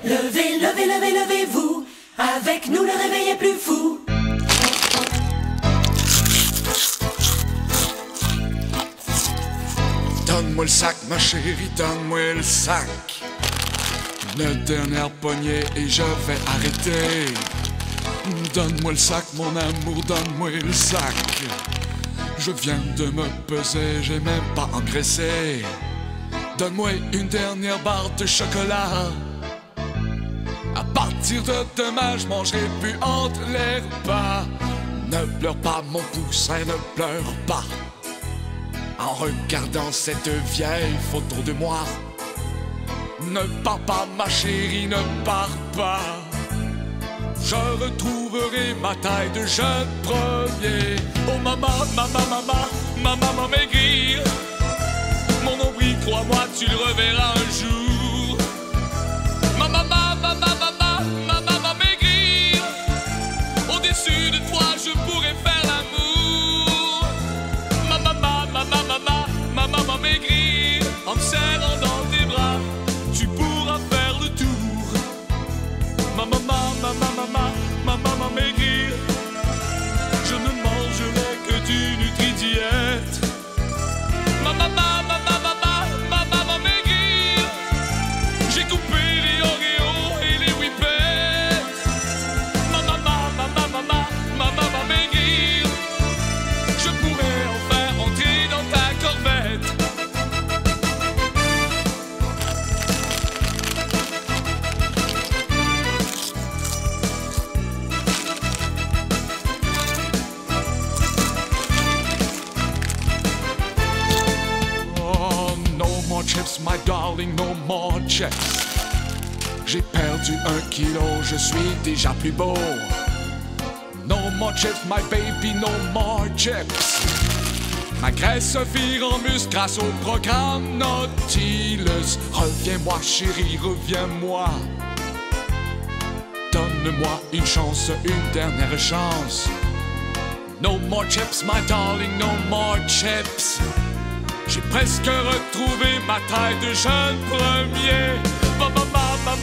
Levez, levez, levez, levez-vous. Avec nous, le réveil est plus fou. Donne-moi le sac, ma chérie, donne-moi le sac. Une dernière poignée et je vais arrêter. Donne-moi le sac, mon amour, donne-moi le sac. Je viens de me peser, j'ai même pas engraissé. Donne-moi une dernière barre de chocolat. À partir de demain, je mangerai plus entre les repas. Ne pleure pas, mon poussin, ne pleure pas. En regardant cette vieille photo de moi. Ne pars pas, ma chérie, ne pars pas. Je retrouverai ma taille de jeune premier. Oh maman, maman, maman, ma maman maigrir. Mon nombril, crois-moi, tu le reverras un jour. Ma maman, maman, maman, ma maman maigrir. Au-dessus de toi, je pourrais faire l'amour. Ma maman, maman, maman, ma maman maigrir. En me serrant dans tes bras, tu pourras faire le tour. Ma maman, maman, maman, ma maman maigrir. Je ne mangerai que du Nutri-Diète. Ma maman, maman, maman, ma maman maigrir. J'ai coupé les Oreos et les Whippets. Ma maman, maman, maman, ma maman maigrir. Je pourrais enfin entrer dans ta corvette. Chips, my darling, no more chips. J'ai perdu 1 kilo, je suis déjà plus beau. No more chips, my baby, no more chips. Ma graisse se vire en muscle grâce au programme Nautilus. Reviens-moi, chérie, reviens-moi. Donne-moi une chance, une dernière chance. No more chips, my darling, no more chips. J'ai presque retrouvé ma taille de jeune premier. Ma maman,